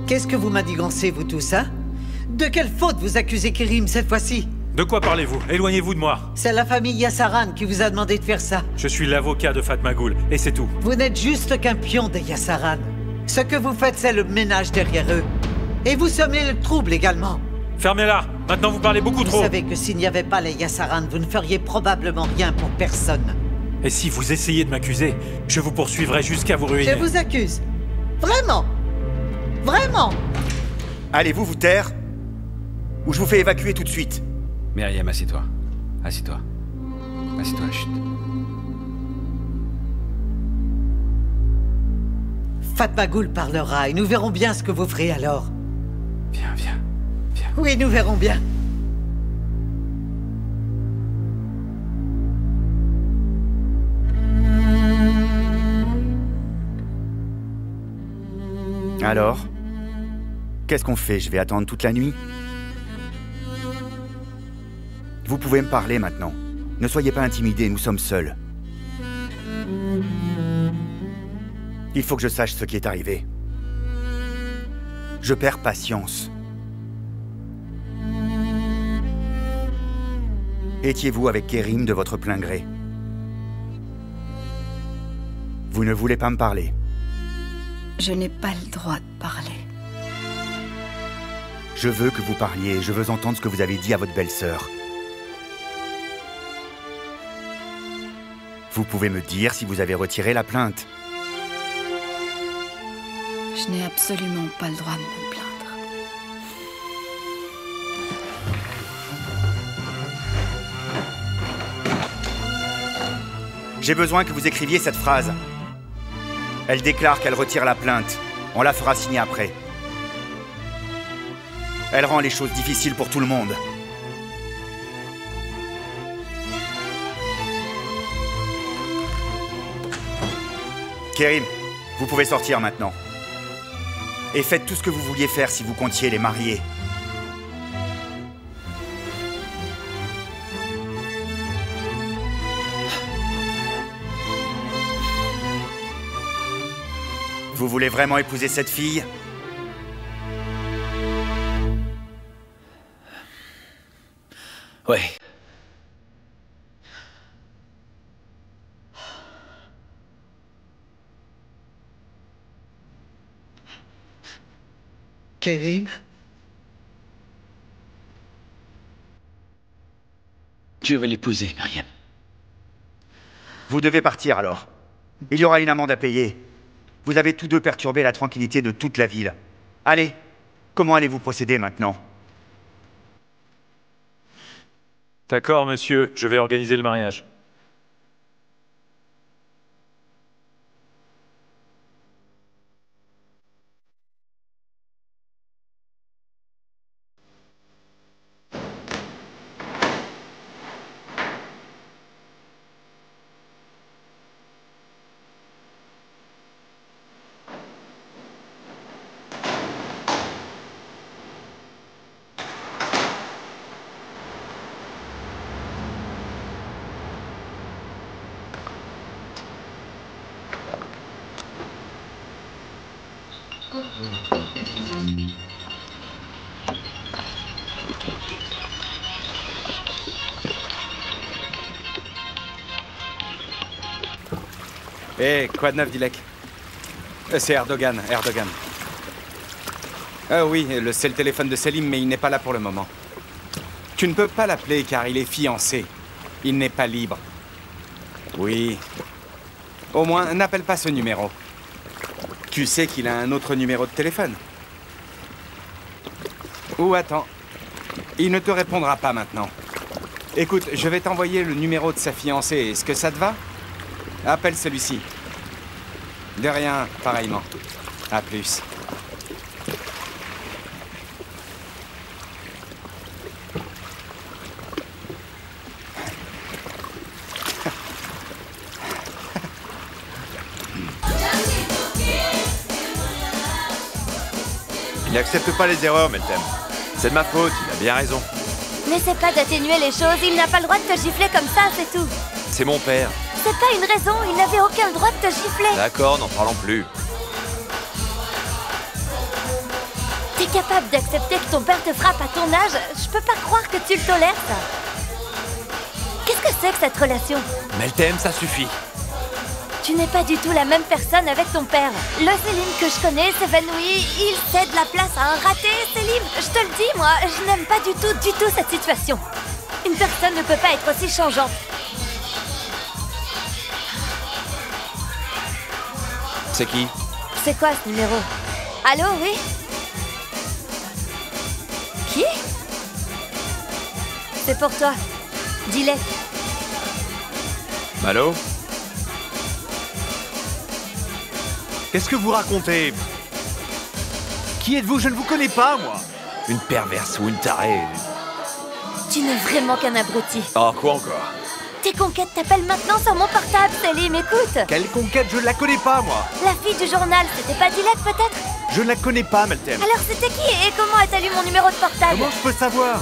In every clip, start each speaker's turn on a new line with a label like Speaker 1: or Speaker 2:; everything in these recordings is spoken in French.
Speaker 1: Qu'est-ce que vous manigancez, vous tous, hein? De quelle faute vous accusez Kerim cette fois-ci?
Speaker 2: De quoi parlez-vous? Éloignez-vous de moi.
Speaker 1: C'est la famille Yassaran qui vous a demandé de faire ça.
Speaker 2: Je suis l'avocat de Fatmagoul, et c'est tout.
Speaker 1: Vous n'êtes juste qu'un pion des Yassaran. Ce que vous faites, c'est le ménage derrière eux. Et vous semez le trouble également.
Speaker 2: Fermez-la! Maintenant vous parlez beaucoup trop!
Speaker 1: Vous savez que s'il n'y avait pas les Yassaran, vous ne feriez probablement rien pour personne.
Speaker 2: Et si vous essayez de m'accuser, je vous poursuivrai jusqu'à vous ruiner.
Speaker 1: Je vous accuse. Vraiment? Vraiment?
Speaker 3: Allez-vous vous taire? Ou je vous fais évacuer tout de suite.
Speaker 4: Myriam, assieds-toi. Assieds-toi. Assieds-toi, chut.
Speaker 1: Fatmagoul parlera et nous verrons bien ce que vous ferez alors.
Speaker 4: Viens, viens, viens.
Speaker 1: Oui, nous verrons bien.
Speaker 3: Alors? Qu'est-ce qu'on fait? Je vais attendre toute la nuit? Vous pouvez me parler maintenant. Ne soyez pas intimidés, nous sommes seuls. Il faut que je sache ce qui est arrivé. Je perds patience. Étiez-vous avec Kerim de votre plein gré? Vous ne voulez pas me parler.
Speaker 5: Je n'ai pas le droit de parler.
Speaker 3: Je veux que vous parliez, je veux entendre ce que vous avez dit à votre belle-sœur. Vous pouvez me dire si vous avez retiré la plainte.
Speaker 5: Je n'ai absolument pas le droit de me plaindre.
Speaker 3: J'ai besoin que vous écriviez cette phrase. Elle déclare qu'elle retire la plainte. On la fera signer après. Elle rend les choses difficiles pour tout le monde. Kerim, vous pouvez sortir maintenant. Et faites tout ce que vous vouliez faire si vous comptiez les marier. Vous voulez vraiment épouser cette fille?
Speaker 4: Ouais.
Speaker 1: Kerim?
Speaker 4: Je vais l'épouser, Myriam.
Speaker 3: Vous devez partir alors. Il y aura une amende à payer. Vous avez tous deux perturbé la tranquillité de toute la ville. Allez, comment allez-vous procéder maintenant?
Speaker 2: D'accord, monsieur, je vais organiser le mariage.
Speaker 4: Eh, quoi de neuf, Dilek? C'est Erdogan. Oui, c'est le téléphone de Selim, mais il n'est pas là pour le moment. Tu ne peux pas l'appeler car il est fiancé. Il n'est pas libre. Oui. Au moins, n'appelle pas ce numéro. Tu sais qu'il a un autre numéro de téléphone. Ou attends. Il ne te répondra pas maintenant. Écoute, je vais t'envoyer le numéro de sa fiancée. Est-ce que ça te va? Appelle celui-ci. De rien, pareillement. À plus.
Speaker 6: Il n'accepte pas les erreurs, Meltem. C'est de ma faute, il a bien raison.
Speaker 7: N'essaie pas d'atténuer les choses, il n'a pas le droit de te gifler comme ça, c'est tout.
Speaker 6: C'est mon père.
Speaker 7: C'est pas une raison, il n'avait aucun droit de te gifler.
Speaker 6: D'accord, n'en parlons plus.
Speaker 7: T'es capable d'accepter que ton père te frappe à ton âge? Je peux pas croire que tu le tolères, ça. Qu'est-ce que c'est que cette relation?
Speaker 6: Meltem, ça suffit.
Speaker 7: Tu n'es pas du tout la même personne avec ton père. Le Selim que je connais s'évanouit, il cède la place à un raté. Selim, je te le dis, moi, je n'aime pas du tout cette situation. Une personne ne peut pas être aussi changeante.
Speaker 6: C'est qui?
Speaker 7: C'est quoi ce numéro? Allô, oui? Qui? C'est pour toi. Dis-le.
Speaker 6: Allô?
Speaker 8: Qu'est-ce que vous racontez? Qui êtes-vous? Je ne vous connais pas, moi.
Speaker 6: Une perverse ou une tarée.
Speaker 7: Tu n'es vraiment qu'un abruti.
Speaker 6: Oh, quoi encore?
Speaker 7: Tes conquêtes t'appellent maintenant sur mon portable, Selim, écoute.
Speaker 8: Quelle conquête? Je ne la connais pas, moi.
Speaker 7: La fille du journal, c'était pas Dilek, peut-être?
Speaker 8: Je ne la connais pas, Meltem.
Speaker 7: Alors c'était qui et comment a-t-elle eu mon numéro de portable?
Speaker 8: Comment je peux savoir?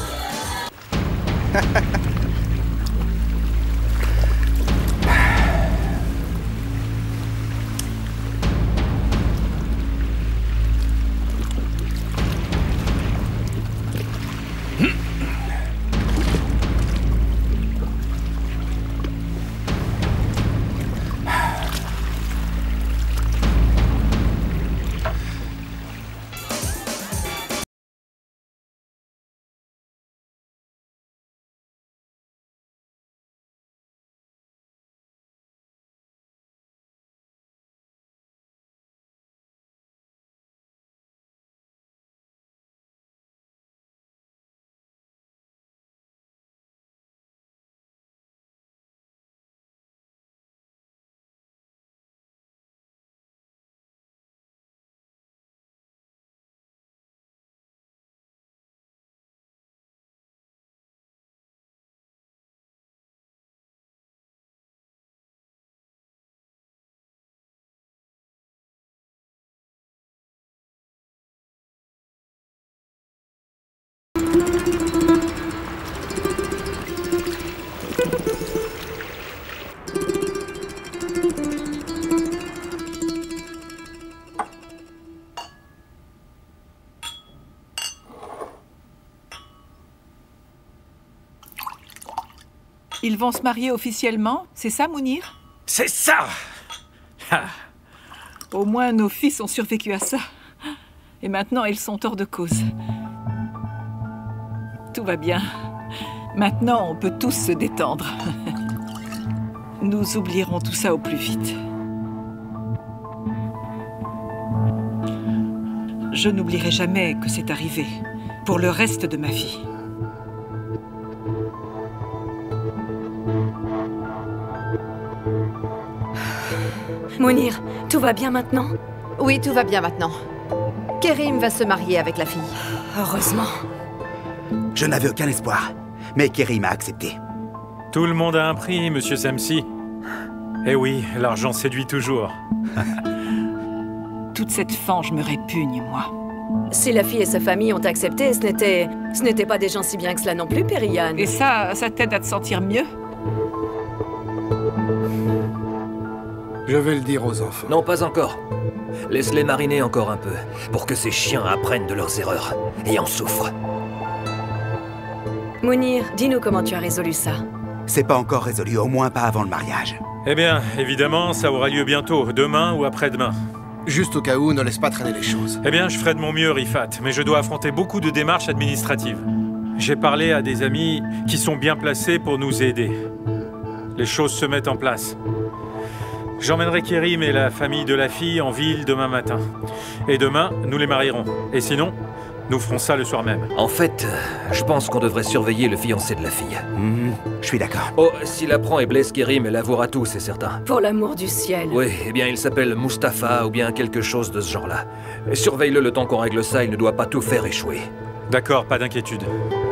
Speaker 9: Ils vont se marier officiellement, c'est ça, Mounir?
Speaker 2: C'est ça! Ah.
Speaker 9: Au moins, nos fils ont survécu à ça. Et maintenant, ils sont hors de cause. Tout va bien. Maintenant, on peut tous se détendre. Nous oublierons tout ça au plus vite. Je n'oublierai jamais que c'est arrivé, pour le reste de ma vie.
Speaker 10: Mounir, tout va bien maintenant?
Speaker 11: Oui, tout va bien maintenant. Kerim va se marier avec la fille.
Speaker 10: Heureusement.
Speaker 12: Je n'avais aucun espoir, mais Kerim a accepté.
Speaker 2: Tout le monde a un prix, monsieur Samsi. Eh oui, l'argent séduit toujours.
Speaker 9: Toute cette fange me répugne, moi.
Speaker 10: Si la fille et sa famille ont accepté, ce n'était pas des gens si bien que cela non plus, Periane.
Speaker 9: Et ça t'aide à te sentir mieux?
Speaker 13: Je vais le dire aux enfants.
Speaker 14: Non, pas encore. Laisse-les mariner encore un peu, pour que ces chiens apprennent de leurs erreurs, et en souffrent.
Speaker 10: Mounir, dis-nous comment tu as résolu ça.
Speaker 12: C'est pas encore résolu, au moins pas avant le mariage.
Speaker 2: Eh bien, évidemment, ça aura lieu bientôt, demain ou après-demain.
Speaker 13: Juste au cas où, ne laisse pas traîner les choses.
Speaker 2: Eh bien, je ferai de mon mieux, Rifat, mais je dois affronter beaucoup de démarches administratives. J'ai parlé à des amis qui sont bien placés pour nous aider. Les choses se mettent en place. J'emmènerai Kerim et la famille de la fille en ville demain matin. Et demain, nous les marierons. Et sinon, nous ferons ça le soir même.
Speaker 14: En fait, je pense qu'on devrait surveiller le fiancé de la fille.
Speaker 12: Je suis d'accord.
Speaker 14: Oh, s'il apprend et blesse Kerim, elle avouera tout, c'est certain.
Speaker 10: Pour l'amour du ciel.
Speaker 14: Oui, eh bien, il s'appelle Mustapha ou bien quelque chose de ce genre-là. Surveille-le le temps qu'on règle ça, il ne doit pas tout faire échouer.
Speaker 2: D'accord, pas d'inquiétude.